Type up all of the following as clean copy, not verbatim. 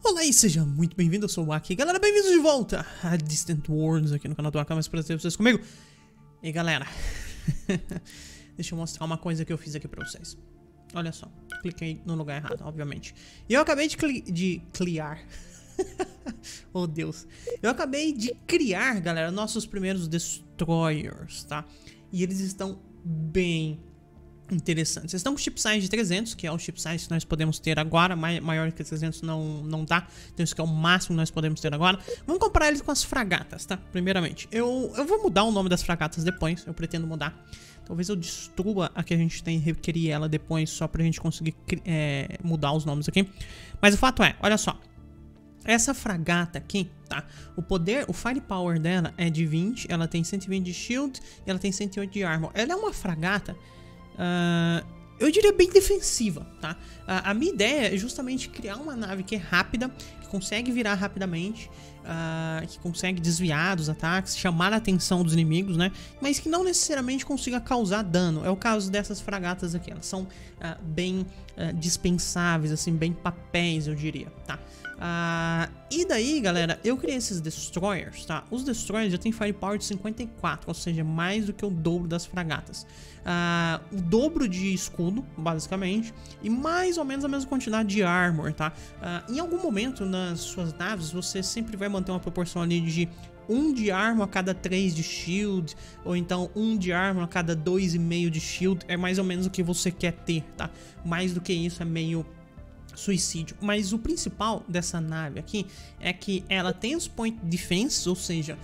Olá e seja muito bem-vindo, eu sou o Aki. Galera, bem-vindos de volta a Distant Worlds aqui no canal do Aki, mas prazer ter vocês comigo. E galera, deixa eu mostrar uma coisa que eu fiz aqui pra vocês. Olha só, cliquei no lugar errado, obviamente. E eu acabei de criar oh Deus. Eu acabei de criar, galera, nossos primeiros Destroyers, tá? E eles estão bem interessantes. Eles estão com chip size de 300, que é o chip size que nós podemos ter agora. Maior que 300 não dá. Então isso que é o máximo que nós podemos ter agora. Vamos comparar eles com as fragatas, tá? Primeiramente, eu vou mudar o nome das fragatas depois. Eu pretendo mudar. Talvez eu destrua a que a gente tem e requerir ela depois, só pra gente conseguir mudar os nomes aqui. Mas o fato é, olha só. Essa fragata aqui, tá? O firepower dela é de 20. Ela tem 120 de shield e ela tem 108 de armor. Ela é uma fragata... eu diria bem defensiva, tá? A minha ideia é justamente criar uma nave que é rápida, que consegue virar rapidamente, que consegue desviar dos ataques, chamar a atenção dos inimigos, né? Mas que não necessariamente consiga causar dano. É o caso dessas fragatas aqui. Elas são bem dispensáveis, assim, bem papéis, eu diria, tá? E daí, galera, eu criei esses Destroyers, tá? Os Destroyers já tem Firepower de 54, ou seja, mais do que o dobro das fragatas. O dobro de escudo, basicamente, e mais ou menos a mesma quantidade de armor, tá? Em algum momento nas suas naves, você sempre vai manter uma proporção ali de 1 de armor a cada 3 de shield, ou então 1 de armor a cada 2,5 de shield. É mais ou menos o que você quer ter, tá? Mais do que isso é meio... suicídio. Mas o principal dessa nave aqui é que ela tem os point defense, ou seja,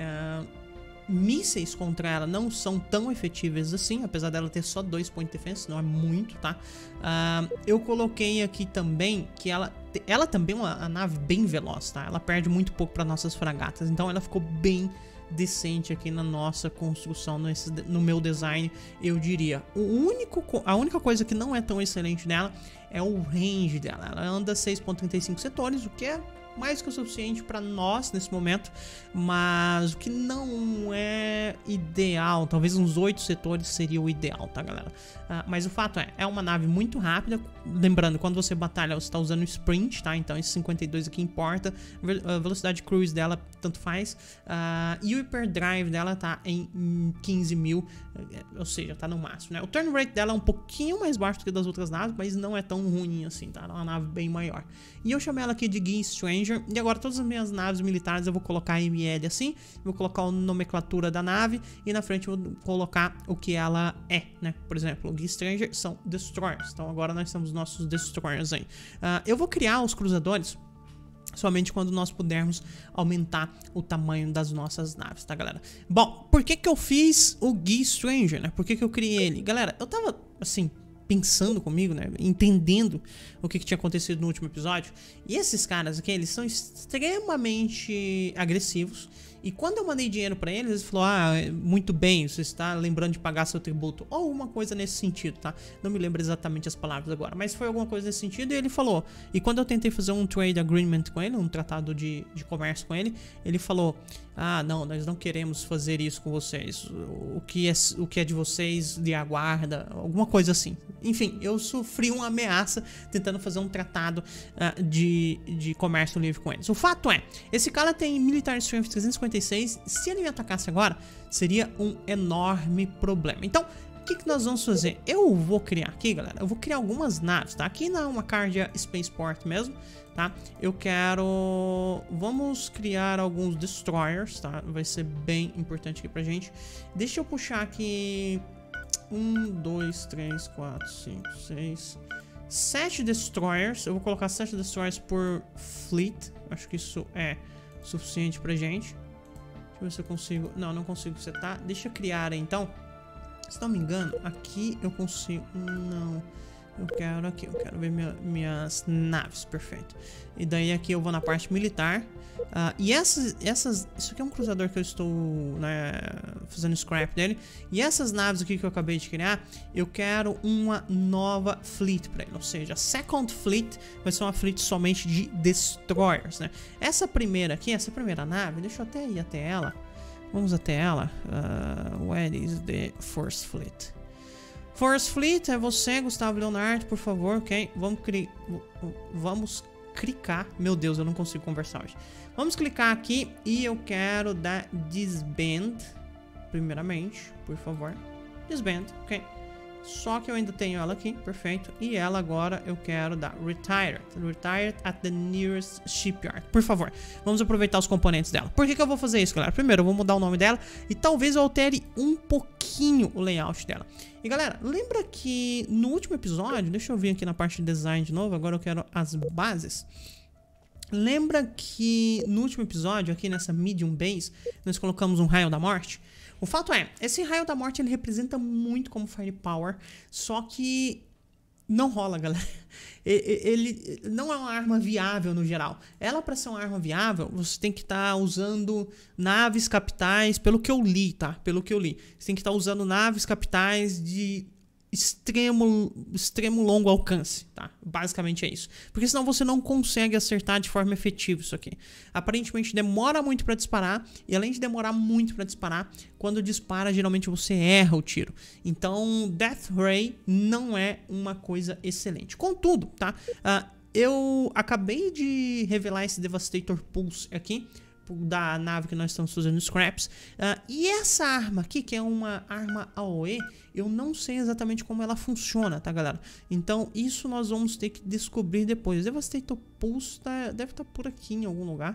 mísseis contra ela não são tão efetivos assim, apesar dela ter só 2 point defense, não é muito, tá? Eu coloquei aqui também que ela também é uma nave bem veloz, tá? Ela perde muito pouco para nossas fragatas, então ela ficou bem decente aqui na nossa construção, no meu design, eu diria. A única coisa que não é tão excelente nela é o range dela. Ela anda 6.35 setores, o que é mais que o suficiente para nós nesse momento, mas o que não é ideal. Talvez uns 8 setores seria o ideal, tá, galera? Mas o fato é uma nave muito rápida. Lembrando, quando você batalha, você está usando sprint, tá? Então esse 52 aqui importa. A velocidade cruise dela tanto faz. E o hyperdrive dela tá em 15.000, ou seja, tá no máximo, né? O turn rate dela é um pouquinho mais baixo do que das outras naves, mas não é tão ruim assim, tá? É uma nave bem maior. E eu chamei ela aqui de Guy Stranger. E agora todas as minhas naves militares eu vou colocar ML assim, vou colocar a nomenclatura da nave e na frente eu vou colocar o que ela é, né? Por exemplo, o Guy Stranger são Destroyers, então agora nós temos nossos Destroyers aí. Eu vou criar os cruzadores somente quando nós pudermos aumentar o tamanho das nossas naves, tá, galera? Bom, por que eu fiz o Guy Stranger, né? Por que eu criei ele? Galera, eu tava, assim, pensando comigo, né, entendendo o que tinha acontecido no último episódio. E esses caras aqui, eles são extremamente agressivos. E quando eu mandei dinheiro pra eles, eles falaram: muito bem, você está lembrando de pagar seu tributo. Ou alguma coisa nesse sentido, tá? Não me lembro exatamente as palavras agora, mas foi alguma coisa nesse sentido. E ele falou. E quando eu tentei fazer um trade agreement com ele, um tratado de comércio com ele, ele falou: não, nós não queremos fazer isso com vocês. O que é de vocês lhe aguarda, alguma coisa assim. Enfim, eu sofri uma ameaça tentando fazer um tratado de comércio livre com eles. O fato é, esse cara tem Military Strength 356. Se ele me atacasse agora, seria um enorme problema. Então, o que nós vamos fazer? Eu vou criar aqui, galera, eu vou criar algumas naves, tá? Aqui na uma Cardia Spaceport mesmo, tá? Eu quero... Vamos criar alguns Destroyers, tá? Vai ser bem importante aqui pra gente. Deixa eu puxar aqui... 1, 2, 3, 4, 5, 6... 7 Destroyers. Eu vou colocar 7 Destroyers por Fleet. Acho que isso é suficiente pra gente. Deixa eu ver se eu consigo... Não consigo setar. Deixa eu criar, então. Se não me engano, aqui eu consigo... Não... Eu quero aqui, eu quero ver minhas naves, perfeito. E daí aqui eu vou na parte militar. E isso aqui é um cruzador que eu estou, né, fazendo scrap dele. E essas naves aqui que eu acabei de criar, eu quero uma nova fleet para ele. Ou seja, a second fleet vai ser uma fleet somente de destroyers, né? Essa primeira aqui, essa primeira nave, deixa eu até ir até ela. Vamos até ela. Where is the first fleet? Force Fleet é você, Gustavo Leonardo, por favor, ok? Vamos clicar. Meu Deus, eu não consigo conversar hoje. Vamos clicar aqui e eu quero dar disband. Primeiramente, por favor. Disband, ok. Só que eu ainda tenho ela aqui, perfeito. E ela agora eu quero dar retired. Retired at the nearest shipyard. Por favor, vamos aproveitar os componentes dela. Por que eu vou fazer isso, galera? Primeiro, eu vou mudar o nome dela e talvez eu altere um pouquinho o layout dela. E galera, lembra que no último episódio, deixa eu vir aqui na parte de design de novo, agora eu quero as bases. Lembra que no último episódio, aqui nessa medium base, nós colocamos um raio da morte? O fato é, esse raio da morte ele representa muito como firepower, só que não rola, galera. Ele não é uma arma viável no geral. Ela, para ser uma arma viável, você tem que estar usando naves capitais, pelo que eu li, tá? Pelo que eu li. Você tem que estar usando naves capitais de extremo longo alcance, tá? Basicamente é isso. Porque senão você não consegue acertar de forma efetiva isso aqui. Aparentemente demora muito para disparar, e além de demorar muito para disparar, quando dispara geralmente você erra o tiro. Então Death Ray não é uma coisa excelente. Contudo, tá? Eu acabei de revelar esse Devastator Pulse aqui, da nave que nós estamos fazendo scraps, e essa arma aqui, que é uma arma AOE, eu não sei exatamente como ela funciona, tá, galera? Então isso nós vamos ter que descobrir depois. Devastator Pulse deve estar por aqui em algum lugar.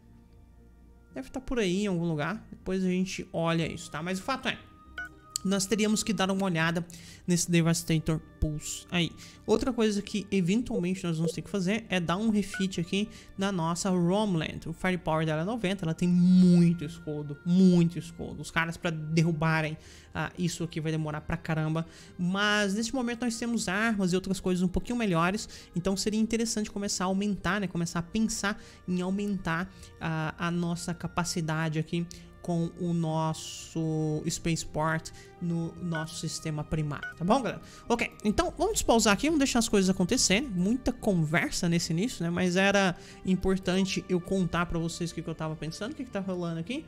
Deve estar por aí em algum lugar. Depois a gente olha isso, tá? Mas o fato é, nós teríamos que dar uma olhada nesse Devastator Pulse aí. Outra coisa que eventualmente nós vamos ter que fazer é dar um refit aqui na nossa Romland. O Firepower dela é 90, ela tem muito escudo, muito escudo. Os caras para derrubarem isso aqui vai demorar pra caramba. Mas neste momento nós temos armas e outras coisas um pouquinho melhores. Então seria interessante começar a aumentar, né? Começar a pensar em aumentar a nossa capacidade aqui com o nosso Spaceport no nosso sistema primário, tá bom, galera? Ok, então vamos despausar aqui, vamos deixar as coisas acontecerem. Muita conversa nesse início, né? Mas era importante eu contar pra vocês o que eu tava pensando, o que tá rolando aqui.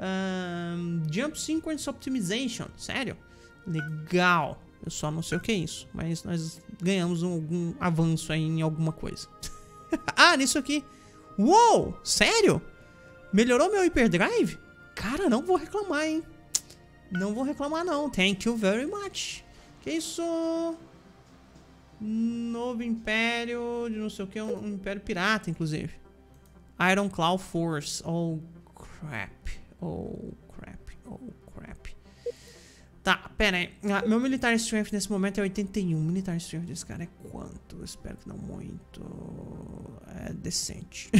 Jump Sequence Optimization, sério? Legal. Eu só não sei o que é isso, mas nós ganhamos algum avanço aí em alguma coisa. Nisso aqui. Uou, sério? Melhorou meu hyperdrive? Cara, não vou reclamar, hein? Não vou reclamar, não. Thank you very much. Que isso? Novo império de não sei o que. Um império pirata, inclusive. Iron Claw Force. Oh, crap. Oh, crap. Oh, crap. Tá, pera aí. Meu Military Strength nesse momento é 81. Military Strength desse cara é quanto? Eu espero que não muito. É decente.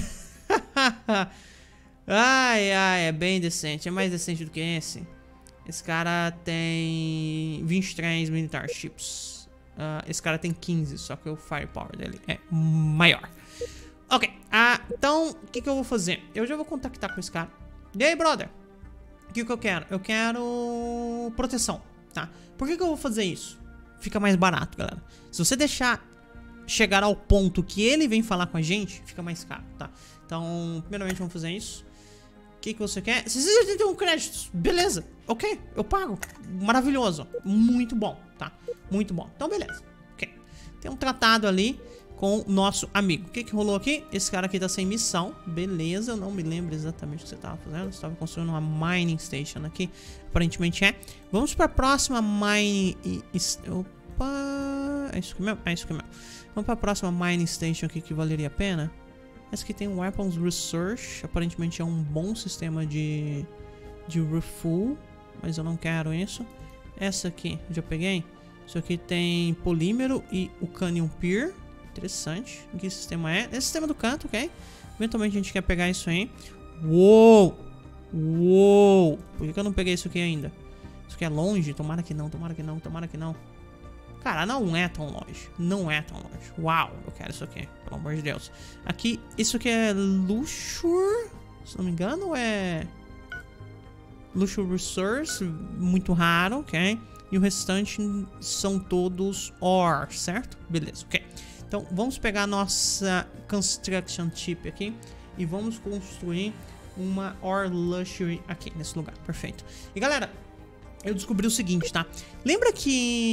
É bem decente. É mais decente do que esse. Esse cara tem 23 militar chips. Esse cara tem 15, só que o firepower dele é maior. Ok, então o que eu vou fazer? Eu já vou contactar com esse cara. E aí, brother? O que eu quero? Eu quero proteção, tá? Por que eu vou fazer isso? Fica mais barato, galera. Se você deixar chegar ao ponto que ele vem falar com a gente, fica mais caro, tá? Então, primeiramente vamos fazer isso. O que você quer? 681 créditos. Beleza. Ok, eu pago. Maravilhoso. Muito bom, tá? Muito bom. Então, beleza. Ok. Tem um tratado ali com o nosso amigo. O que rolou aqui? Esse cara aqui tá sem missão. Beleza. Eu não me lembro exatamente o que você tava fazendo. Você tava construindo uma mining station aqui. Aparentemente é. Vamos pra próxima mining... Opa... É isso aqui mesmo? É isso aqui mesmo. Vamos pra próxima mining station aqui que valeria a pena. Essa aqui tem um Weapons Research. Aparentemente é um bom sistema de refuel, mas eu não quero isso. Essa aqui, já peguei. Isso aqui tem polímero e o Canyon Pier. Interessante. Que sistema é? Esse sistema do canto, ok? Eventualmente a gente quer pegar isso aí. Uou! Uou! Por que eu não peguei isso aqui ainda? Isso aqui é longe? Tomara que não, tomara que não, tomara que não. Cara, não é tão longe. Não é tão longe. Uau, eu quero isso aqui. Pelo amor de Deus. Aqui, isso aqui é Luxure. Se não me engano, ou é... Luxure Resource. Muito raro, ok? E o restante são todos Ore, certo? Beleza, ok. Então, vamos pegar a nossa Construction Chip aqui. E vamos construir uma Ore Luxury aqui, nesse lugar. Perfeito. E galera, eu descobri o seguinte, tá? Lembra que...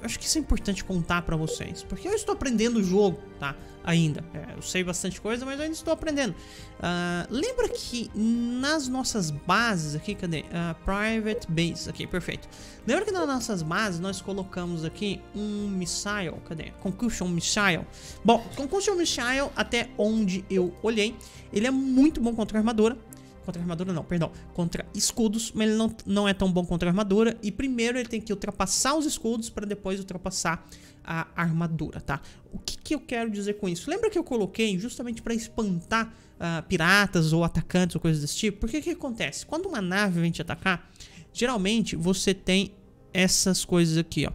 acho que isso é importante contar pra vocês, porque eu estou aprendendo o jogo, tá? Ainda. Eu sei bastante coisa, mas eu ainda estou aprendendo. Lembra que nas nossas bases aqui, cadê? Private Base, aqui, perfeito. Lembra que nas nossas bases nós colocamos aqui um Missile, cadê? Concussion Missile. Bom, Concussion Missile, até onde eu olhei, ele é muito bom contra armadura. Contra armadura não, perdão. Contra escudos, mas ele não é tão bom contra armadura. E primeiro ele tem que ultrapassar os escudos para depois ultrapassar a armadura, tá? O que eu quero dizer com isso? Lembra que eu coloquei justamente para espantar piratas ou atacantes ou coisas desse tipo? Porque o que acontece? Quando uma nave vem te atacar, geralmente você tem essas coisas aqui, ó.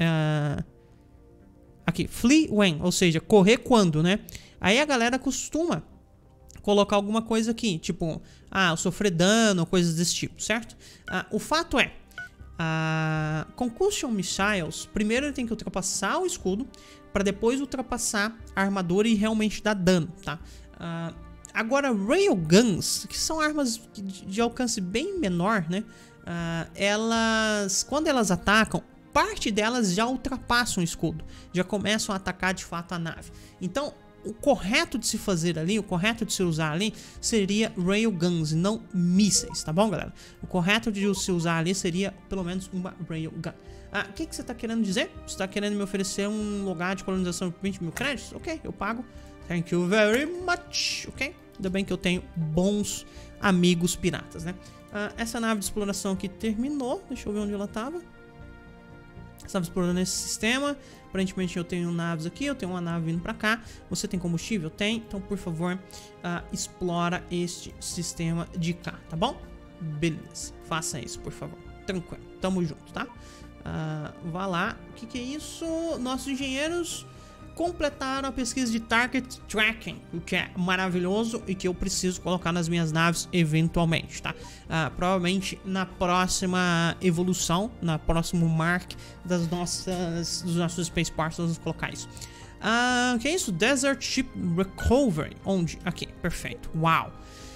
Aqui, flee when, ou seja, correr quando, né? Aí a galera costuma colocar alguma coisa aqui, tipo, sofrer dano, coisas desse tipo, certo? O fato é, Concussion Missiles, primeiro ele tem que ultrapassar o escudo, para depois ultrapassar a armadura e realmente dar dano, tá? Agora, Railguns, que são armas de alcance bem menor, né? Quando elas atacam, parte delas já ultrapassam o escudo, já começam a atacar de fato a nave. Então, o correto de se fazer ali, o correto de se usar ali seria Railguns e não mísseis, tá bom, galera? O correto de se usar ali seria pelo menos uma Railgun. O que você tá querendo dizer? Você tá querendo me oferecer um lugar de colonização por 20 mil créditos? Ok, eu pago. Thank you very much, ok? Ainda bem que eu tenho bons amigos piratas, né? Essa nave de exploração aqui terminou. Deixa eu ver onde ela tava. Estava explorando esse sistema. Aparentemente eu tenho naves aqui, eu tenho uma nave vindo pra cá. Você tem combustível? Tem. Então, por favor, explora este sistema de cá, tá bom? Beleza. Faça isso, por favor. Tranquilo. Tamo junto, tá? Vá lá. O que é isso? Nossos engenheiros completaram a pesquisa de Target Tracking, o que é maravilhoso e que eu preciso colocar nas minhas naves eventualmente, tá? Provavelmente na próxima evolução, na próximo mark dos nossos Spaceports, nós vamos colocar isso. O que é isso? Desert Ship Recovery. Onde? Aqui, perfeito. Uau!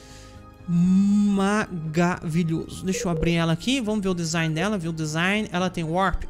Maravilhoso. Deixa eu abrir ela aqui, vamos ver o design dela, ver o design. Ela tem Warp.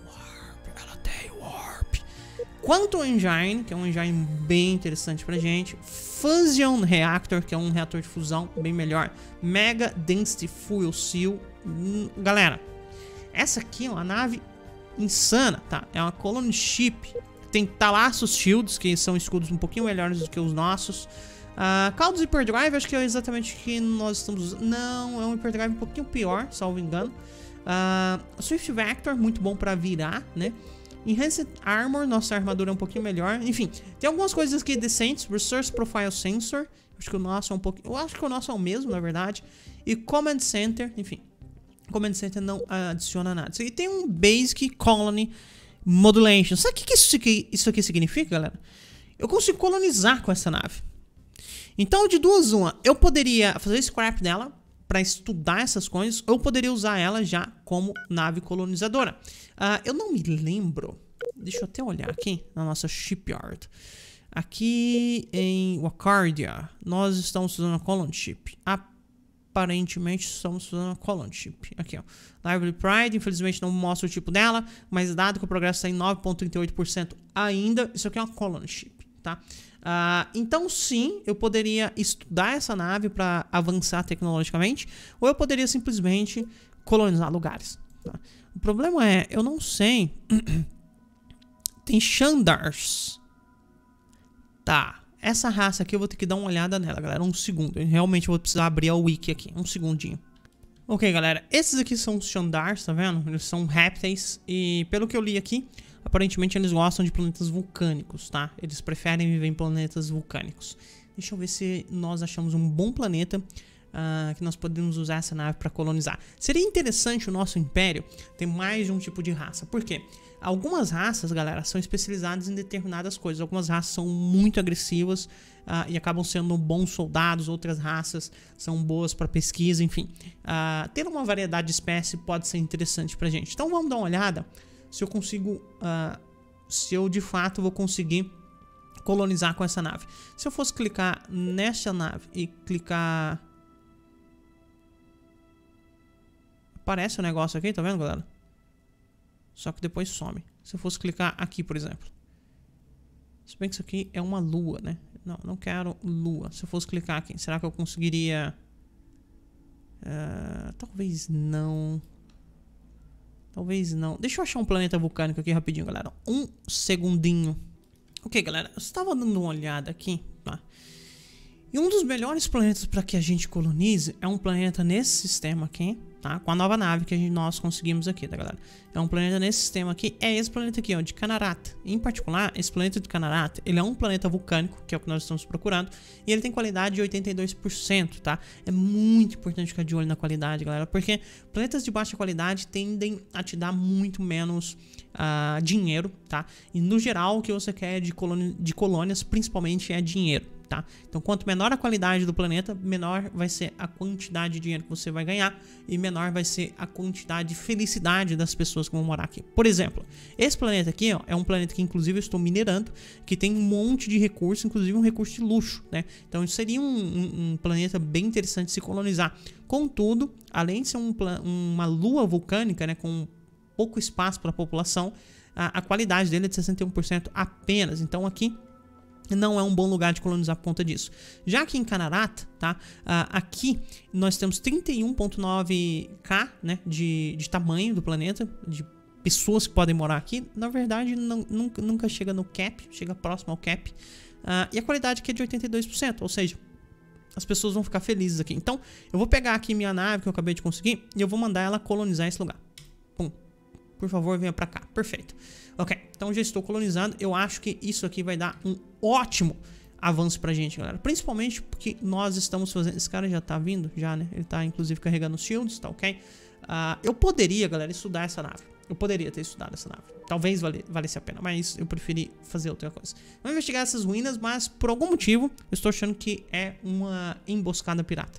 Quantum Engine, que é um engine bem interessante pra gente. Fusion Reactor, que é um reator de fusão bem melhor. Mega Density Fuel Seal. Galera, essa aqui é uma nave insana, tá? É uma Colony Ship. Tem Thalasso Shields, que são escudos um pouquinho melhores do que os nossos. Caldos Hyperdrive, acho que é exatamente o que nós estamos usando. Não, é um Hyperdrive um pouquinho pior, salvo engano. Swift Vector, muito bom pra virar, né? Enhanced Armor, nossa armadura é um pouquinho melhor. Enfim, tem algumas coisas aqui decentes. Resource Profile Sensor, acho que o nosso é um pouquinho... Eu acho que o nosso é o mesmo, na verdade. E Command Center, enfim. Command Center não adiciona nada. Isso aqui tem um Basic Colony Modulation. Sabe o que isso aqui significa, galera? Eu consigo colonizar com essa nave. Então, de duas uma, eu poderia fazer scrap dela para estudar essas coisas, ou eu poderia usar ela já como nave colonizadora. Eu não me lembro, deixa eu até olhar aqui na nossa shipyard. Aqui em Wakardia, nós estamos usando a Colony Ship. Aparentemente estamos usando a Colony Ship. Aqui, ó. Library Pride, infelizmente não mostra o tipo dela, mas dado que o progresso está em 9,38% ainda, isso aqui é uma Colony Ship, tá? Então sim, eu poderia estudar essa nave para avançar tecnologicamente, ou eu poderia simplesmente colonizar lugares, tá? O problema é, eu não sei. Tem Shandars. Tá, essa raça aqui eu vou ter que dar uma olhada nela, galera. Um segundo, eu realmente vou precisar abrir a wiki aqui, um segundinho. Ok, galera, esses aqui são os Shandars, tá vendo? Eles são répteis e pelo que eu li aqui, aparentemente eles gostam de planetas vulcânicos, tá? Eles preferem viver em planetas vulcânicos. Deixa eu ver se nós achamos um bom planeta que nós podemos usar essa nave para colonizar. Seria interessante o nosso império ter mais de um tipo de raça. Por quê? Algumas raças, galera, são especializadas em determinadas coisas. Algumas raças são muito agressivas e acabam sendo bons soldados. Outras raças são boas para pesquisa, enfim. Ter uma variedade de espécie pode ser interessante pra gente. Então vamos dar uma olhada se eu consigo, se eu de fato vou conseguir colonizar com essa nave. Se eu fosse clicar nessa nave e clicar... Aparece o negócio aqui, tá vendo, galera? Só que depois some. Se eu fosse clicar aqui, por exemplo. Se bem que isso aqui é uma lua, né? Não, não quero lua. Se eu fosse clicar aqui, será que eu conseguiria... talvez não. Talvez não. Deixa eu achar um planeta vulcânico aqui rapidinho, galera. Um segundinho. Ok, galera. Eu estava dando uma olhada aqui, tá? E um dos melhores planetas para que a gente colonize é um planeta nesse sistema aqui, tá? Com a nova nave que nós conseguimos aqui, tá, galera? É um planeta nesse sistema aqui, é esse planeta aqui, ó, de Canarata. Em particular, esse planeta de Canarata, ele é um planeta vulcânico, que é o que nós estamos procurando, e ele tem qualidade de 82%, tá? É muito importante ficar de olho na qualidade, galera, porque planetas de baixa qualidade tendem a te dar muito menos dinheiro, tá? E no geral, o que você quer de colônias, principalmente, é dinheiro. Tá? Então, quanto menor a qualidade do planeta, menor vai ser a quantidade de dinheiro que você vai ganhar e menor vai ser a quantidade de felicidade das pessoas que vão morar aqui. Por exemplo, esse planeta aqui, ó, é um planeta que inclusive eu estou minerando, que tem um monte de recursos, inclusive um recurso de luxo, né? Então, isso seria um planeta bem interessante de se colonizar. Contudo, além de ser uma lua vulcânica, né, com pouco espaço para a população, a qualidade dele é de 61% apenas. Então, aqui não é um bom lugar de colonizar por conta disso. Já que em Canarata, tá? Aqui nós temos 31.9k, né, de tamanho do planeta, de pessoas que podem morar aqui. Na verdade, nunca chega no cap, chega próximo ao cap. E a qualidade aqui é de 82%, ou seja, as pessoas vão ficar felizes aqui. Então, eu vou pegar aqui minha nave que eu acabei de conseguir e eu vou mandar ela colonizar esse lugar. Pum. Por favor, venha pra cá. Perfeito. Ok, então já estou colonizando. Eu acho que isso aqui vai dar um ótimo avanço pra gente, galera. Principalmente porque nós estamos fazendo... Esse cara já tá vindo? Já, né? Ele tá, inclusive, carregando os shields, tá ok? Eu poderia, galera, estudar essa nave. Eu poderia ter estudado essa nave. Talvez valesse a pena, mas eu preferi fazer outra coisa. Vamos investigar essas ruínas, mas por algum motivo eu estou achando que é uma emboscada pirata.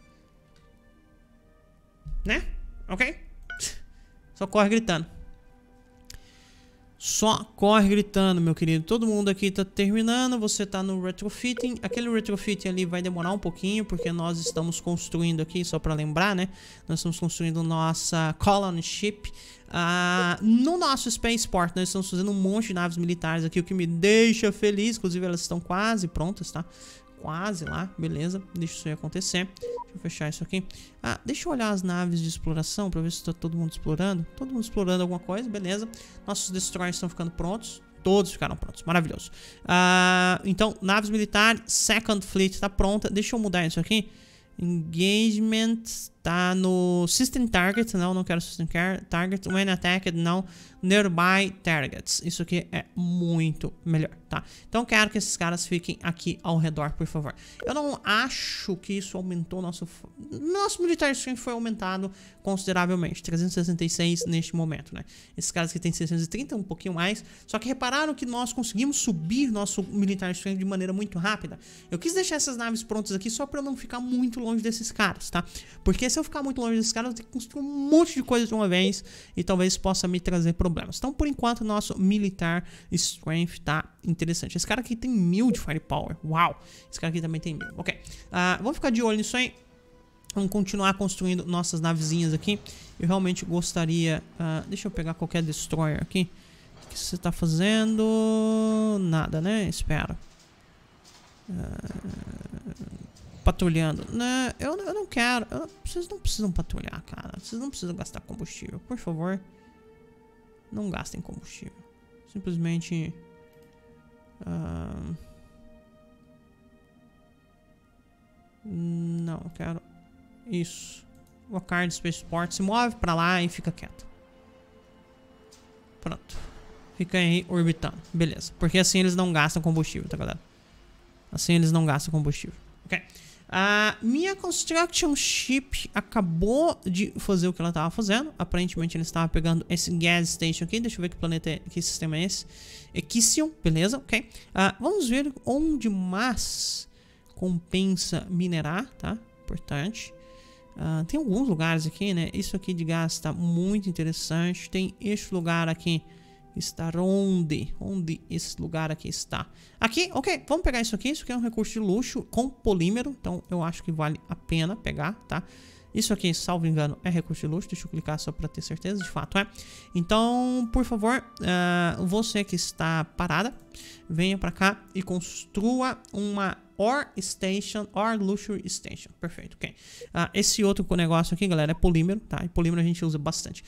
Né? Ok? Só corre gritando. Só corre gritando, meu querido. Todo mundo aqui tá terminando. Você tá no retrofitting. Aquele retrofitting ali vai demorar um pouquinho, porque nós estamos construindo aqui, só pra lembrar, né? Nós estamos construindo nossa colony ship. No nosso spaceport, nós estamos fazendo um monte de naves militares aqui, o que me deixa feliz. Inclusive, elas estão quase prontas, tá? Quase lá, beleza. Deixa isso aí acontecer. Deixa eu fechar isso aqui. Deixa eu olhar as naves de exploração pra ver se tá todo mundo explorando. Todo mundo explorando alguma coisa, beleza. Nossos destroyers estão ficando prontos. Todos ficaram prontos, maravilhoso. Então, naves militares, Second Fleet tá pronta. Deixa eu mudar isso aqui. Engagement tá no System Target. Não quero System Target. When attacked, não. Nearby Targets. Isso aqui é muito melhor, tá? Então quero que esses caras fiquem aqui ao redor, por favor. Eu não acho que isso aumentou nosso militar strength foi aumentado consideravelmente. 366 neste momento, né? Esses caras que tem 630, um pouquinho mais. Só que repararam que nós conseguimos subir nosso militar strength de maneira muito rápida. Eu quis deixar essas naves prontas aqui só pra eu não ficar muito longe desses caras, tá? Porque se eu ficar muito longe desses caras, eu tenho que construir um monte de coisa de uma vez e talvez possa me trazer problemas. Então, por enquanto, nosso militar strength tá interessante. Esse cara aqui tem 1000 de firepower. Uau! Esse cara aqui também tem 1000. Ok. Vamos ficar de olho nisso aí. Vamos continuar construindo nossas navezinhas aqui. Eu realmente gostaria... deixa eu pegar qualquer destroyer aqui. O que você tá fazendo? Nada, né? Espera. Patrulhando. Né? Eu não quero. Vocês não precisam patrulhar, cara. Vocês não precisam gastar combustível. Por favor. Não gastem combustível. Simplesmente... não, eu quero... Isso. O card Spaceport se move pra lá e fica quieto. Pronto. Fica aí orbitando. Beleza. Porque assim eles não gastam combustível, tá, galera? Assim eles não gastam combustível. Ok. Minha Construction Ship acabou de fazer o que ela estava fazendo. Aparentemente ele estava pegando esse gas station aqui. Deixa eu ver que planeta que sistema é esse. Equision, beleza, ok. Vamos ver onde mais compensa minerar, tá? Importante. Tem alguns lugares aqui, né? Isso aqui de gás está muito interessante. Tem este lugar aqui. Estar onde esse lugar aqui está? Aqui, ok, vamos pegar isso aqui. Isso aqui é um recurso de luxo com polímero, então eu acho que vale a pena pegar, tá? Isso aqui, salvo engano, é recurso de luxo. Deixa eu clicar só para ter certeza, de fato é. Então, por favor, você que está parada, venha para cá e construa uma Ore Station, Ore Luxury Station. Perfeito, ok. Esse outro negócio aqui, galera, é polímero, tá? E polímero a gente usa bastante.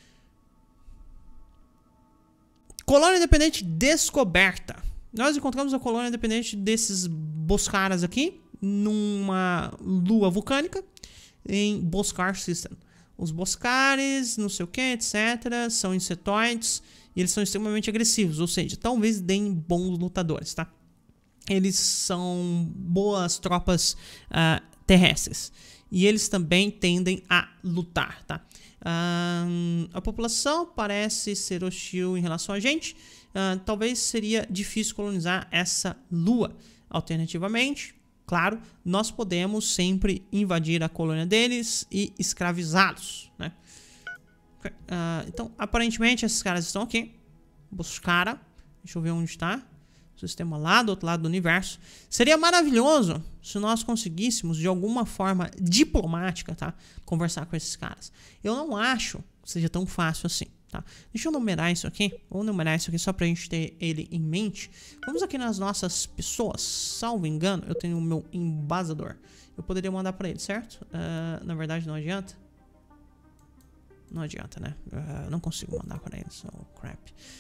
Colônia independente descoberta. Nós encontramos a colônia independente desses boscaras aqui numa lua vulcânica em Boscar System. Os boscares, não sei o que, etc. São insetoides e eles são extremamente agressivos, ou seja, talvez deem bons lutadores, tá? Eles são boas tropas terrestres e eles também tendem a lutar, tá? A população parece ser hostil em relação a gente. Talvez seria difícil colonizar essa lua. Alternativamente, claro, nós podemos sempre invadir a colônia deles e escravizá-los, né? Então, aparentemente, esses caras estão aqui. Boscara. Deixa eu ver onde está. O sistema lá do outro lado do universo. Seria maravilhoso se nós conseguíssemos, de alguma forma diplomática, tá? Conversar com esses caras. Eu não acho que seja tão fácil assim, tá? Deixa eu numerar isso aqui. Vou numerar isso aqui só pra gente ter ele em mente. Vamos aqui nas nossas pessoas. Salvo engano, eu tenho o meu embaixador. Eu poderia mandar pra ele, certo? Na verdade, não adianta. Não adianta, né? Não consigo mandar pra ele. So, crap.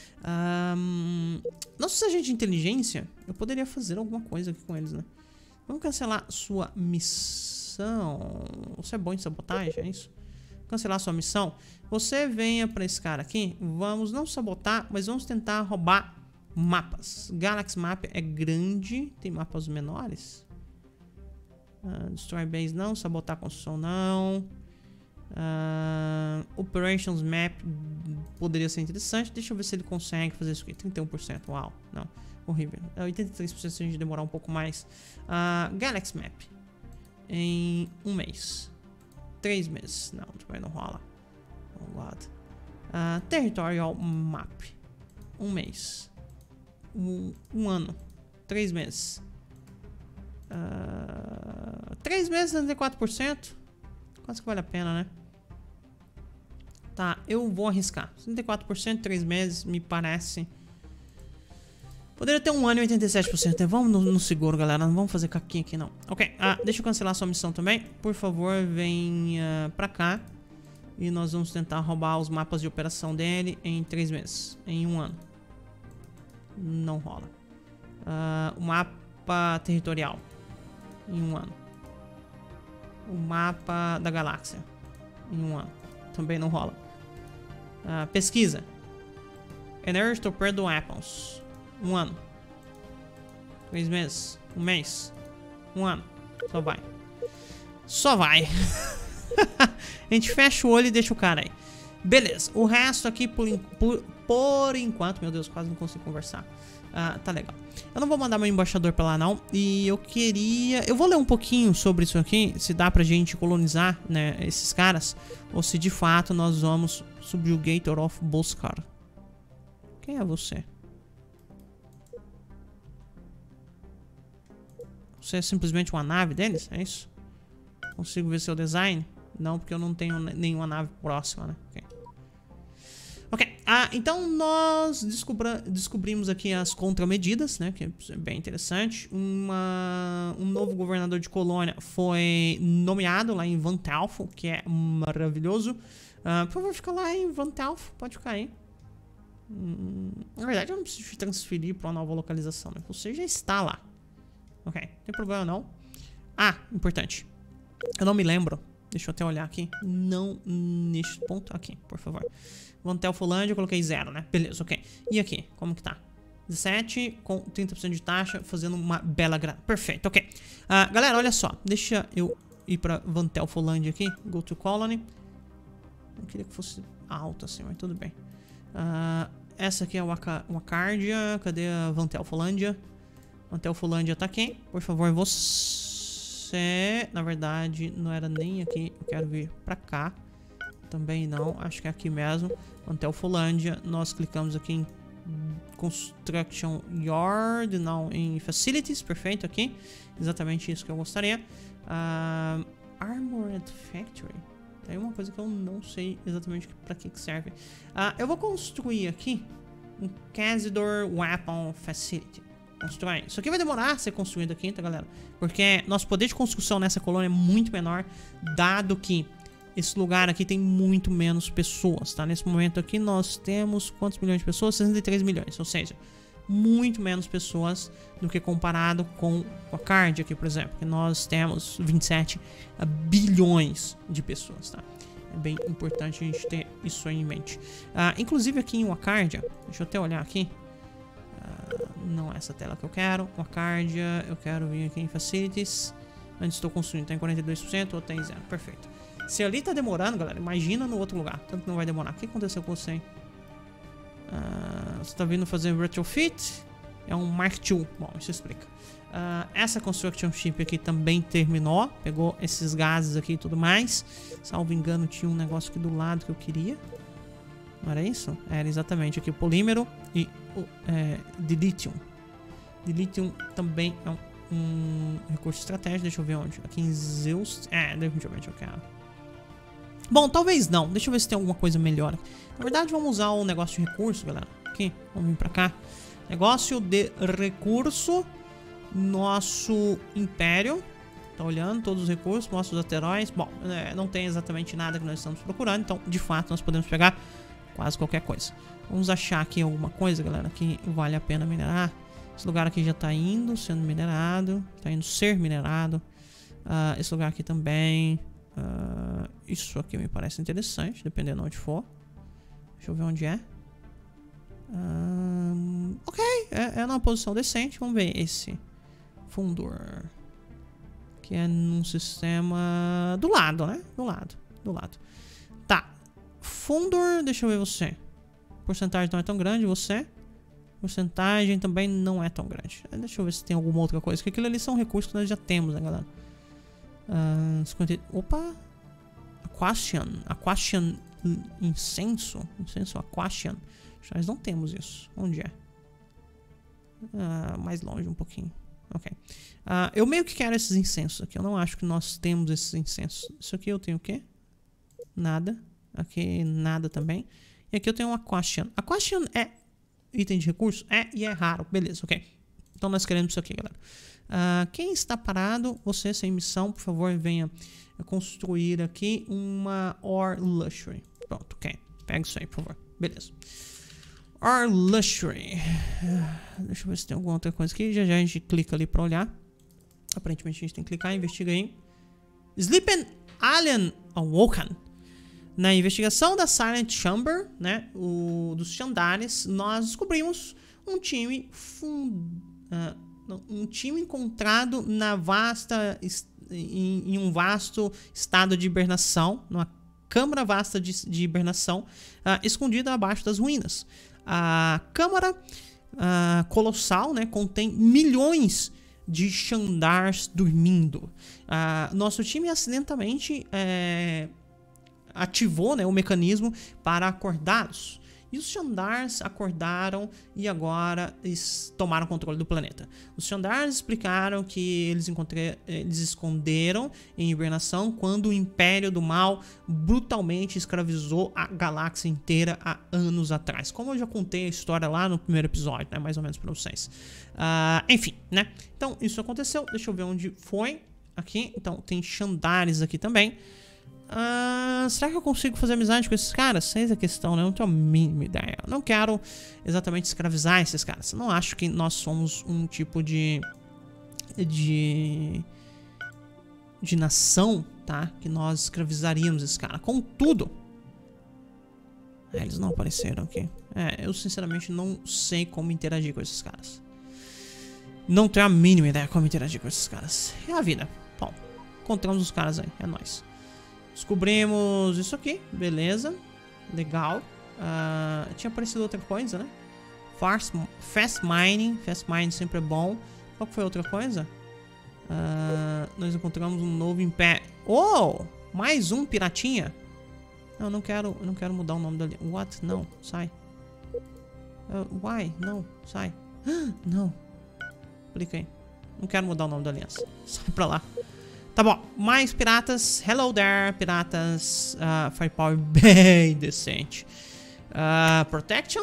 Nosso agente de inteligência, eu poderia fazer alguma coisa aqui com eles, né? Vamos cancelar sua missão. Você é bom em sabotagem, é isso? Cancelar sua missão. Você venha pra esse cara aqui. Vamos não sabotar, mas vamos tentar roubar mapas. Galaxy Map é grande. Tem mapas menores? Destroy Base não. Sabotar a construção não. Operations Map poderia ser interessante. Deixa eu ver se ele consegue fazer isso aqui. 31%, uau, não, horrível. 83% se a gente demorar um pouco mais. Galaxy Map em um mês, 3 meses, não, também não rola. Oh God. Territorial Map, um mês, um ano, 3 meses. 3 meses, 64%. Quase que vale a pena, né? Tá, eu vou arriscar. 64%, 3 meses, me parece. Poderia ter 1 ano e 87%. Né? Vamos no seguro, galera. Não vamos fazer caquinha aqui, não. Ok, deixa eu cancelar sua missão também. Por favor, venha pra cá. E nós vamos tentar roubar os mapas de operação dele em 3 meses. Em 1 ano. Não rola. O mapa territorial. Em 1 ano. O mapa da galáxia. Em 1 ano. Também não rola. Pesquisa. Energy Torpedo Weapons. 1 ano. 3 meses. 1 mês. 1 ano. Só vai. Só vai. A gente fecha o olho e deixa o cara aí. Beleza. O resto aqui, por enquanto... Meu Deus, quase não consigo conversar. Tá legal. Eu não vou mandar meu embaixador pra lá, não. E eu queria... Eu vou ler um pouquinho sobre isso aqui. Se dá pra gente colonizar, né, esses caras. Ou se de fato nós vamos... Subjugator of Boscar. Quem é você? Você é simplesmente uma nave deles? É isso? Consigo ver seu design? Não, porque eu não tenho nenhuma nave próxima, né? Ok. Então nós descobrimos aqui as contramedidas, né? Que é bem interessante. Um novo governador de colônia foi nomeado lá em Vantelfo, que é maravilhoso. Por favor, fica lá em Vantelfo. Pode ficar aí. Na verdade, eu não preciso te transferir para uma nova localização, né? Você já está lá. Ok, não tem problema não. Importante. Eu não me lembro. Deixa eu até olhar aqui. Não neste ponto. Aqui, por favor. Vantelfolândia, eu coloquei 0, né? Beleza, ok. E aqui, como que tá? 17 com 30% de taxa, fazendo uma bela grana. Perfeito, ok. Galera, olha só. Deixa eu ir pra Vantelfolândia aqui. Go to colony. Eu queria que fosse alto assim, mas tudo bem. Essa aqui é uma Wacardia. Cadê a Vantelfolândia? Vantelfolândia tá aqui. Por favor, você... Na verdade, não era nem aqui. Eu quero vir pra cá. Também não. Acho que é aqui mesmo. Vantelfolândia. Nós clicamos aqui em Construction Yard. Não, em Facilities. Perfeito, aqui. Exatamente isso que eu gostaria. Armored Factory. É uma coisa que eu não sei exatamente pra que serve. Eu vou construir aqui um Cazador Weapon Facility. Constrói. Isso aqui vai demorar a ser construído aqui, tá, galera? Porque nosso poder de construção nessa colônia é muito menor, dado que esse lugar aqui tem muito menos pessoas, tá? Nesse momento aqui nós temos quantos milhões de pessoas? 63 milhões, ou seja, muito menos pessoas do que comparado com a Card aqui, por exemplo, que nós temos 27 bilhões de pessoas, tá? É bem importante a gente ter isso aí em mente. Inclusive aqui em Wakardia, deixa eu até olhar aqui. Não é essa tela que eu quero. Wakardia, eu quero vir aqui em Facilities. Onde estou construindo, tá em 42% ou tem 0, perfeito. Se ali tá demorando, galera, imagina no outro lugar. Tanto que não vai demorar. O que aconteceu com você? Você tá vindo fazer retrofit? É um Mark II. Bom, isso explica. Essa construction ship aqui também terminou. Pegou esses gases aqui e tudo mais. Salvo engano, tinha um negócio aqui do lado que eu queria. Não era isso? Era exatamente aqui o polímero e o dilithium. Dilithium também é um recurso estratégico. Deixa eu ver onde. Aqui em Zeus. Definitivamente eu quero. Bom, talvez não. Deixa eu ver se tem alguma coisa melhor. Na verdade, vamos usar o negócio de recurso, galera. Aqui, vamos vir pra cá. Negócio de recurso. Nosso império. Tá olhando todos os recursos. Mostra os asteroides. Bom, não tem exatamente nada que nós estamos procurando. Então, de fato, nós podemos pegar quase qualquer coisa. Vamos achar aqui alguma coisa, galera, que vale a pena minerar. Esse lugar aqui já tá indo, sendo minerado. Tá indo ser minerado. Esse lugar aqui também. Isso aqui me parece interessante, dependendo de onde for. Deixa eu ver onde é. Ok, é numa posição decente. Vamos ver esse fundor. Que é num sistema do lado, né? Do lado. Tá. Fundor, deixa eu ver você. Porcentagem não é tão grande, você. Porcentagem também não é tão grande. Deixa eu ver se tem alguma outra coisa. Porque aquilo ali são recursos que nós já temos, né, galera? 50... Opa! Aquatian incenso. Incenso Aquatian. Nós não temos isso. Onde é? Mais longe um pouquinho. Ok. Eu meio que quero esses incensos aqui. Eu não acho que nós temos esses incensos. Isso aqui eu tenho o quê? Nada. Aqui nada também. E aqui eu tenho um Aquatian. Aquatian é item de recurso? E é raro. Beleza, ok. Então nós queremos isso aqui, galera. Quem está parado, você sem missão, por favor, venha construir aqui uma Ore Luxury. Pronto, ok. Pega isso aí, por favor. Beleza. Ore Luxury. Deixa eu ver se tem alguma outra coisa aqui. Já a gente clica ali pra olhar. Aparentemente a gente tem que clicar, investiga aí. Sleeping Alien Awoken. Na investigação da Silent Chamber, né, dos Shandaris, nós descobrimos um time encontrado na em um vasto estado de hibernação, numa câmara vasta de hibernação, escondida abaixo das ruínas. A câmara colossal, né, contém milhões de Shandars dormindo. Nosso time acidentalmente ativou, né, o mecanismo para acordá-los. E os Shandars acordaram e agora tomaram controle do planeta. Os Shandars explicaram que eles esconderam em hibernação quando o Império do Mal brutalmente escravizou a galáxia inteira há anos atrás. Como eu já contei a história lá no primeiro episódio, né, mais ou menos para vocês. Enfim, né? Então isso aconteceu. Deixa eu ver onde foi. Aqui, então tem Shandares aqui também. Será que eu consigo fazer amizade com esses caras? Essa é a questão, né? Eu não tenho a mínima ideia. Eu não quero exatamente escravizar esses caras. Eu não acho que nós somos um tipo de nação, tá? Que nós escravizaríamos esses caras. Contudo, eles não apareceram aqui. Eu sinceramente não sei como interagir com esses caras. Não tenho a mínima ideia como interagir com esses caras. É a vida. Bom, encontramos os caras aí. É nóis. Descobrimos isso aqui, beleza, legal. Tinha aparecido outra coisa, né? Fast Mining sempre é bom. Qual que foi a outra coisa? Nós encontramos um novo império. Oh, mais um piratinha. Não, não quero mudar o nome dele. What? Não, sai. Why? Não, sai. Não. Clica aí. Não quero mudar o nome da aliança. Sai pra lá. Tá bom, mais piratas. Hello there, piratas. Firepower bem decente. Protection.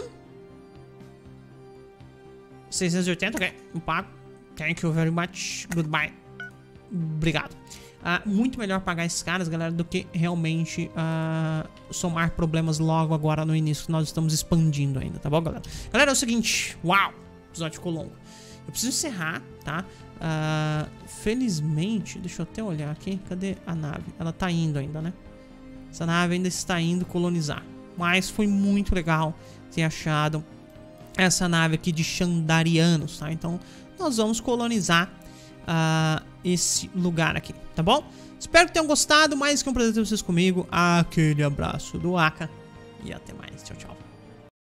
680, ok. Eu pago. Thank you very much. Goodbye. Obrigado. Muito melhor pagar esses caras, galera, do que realmente somar problemas logo agora no início, que nós estamos expandindo ainda, tá bom, galera? Galera, é o seguinte. Uau, o episódio ficou longo. Eu preciso encerrar, tá? Felizmente, deixa eu até olhar aqui. Cadê a nave? Ela tá indo ainda, né? Essa nave ainda está indo colonizar. Mas foi muito legal ter achado essa nave aqui de Xandarianos, tá? Então, nós vamos colonizar esse lugar aqui, tá bom? Espero que tenham gostado. Mais que um prazer ter vocês comigo. Aquele abraço do Aka. E até mais. Tchau, tchau.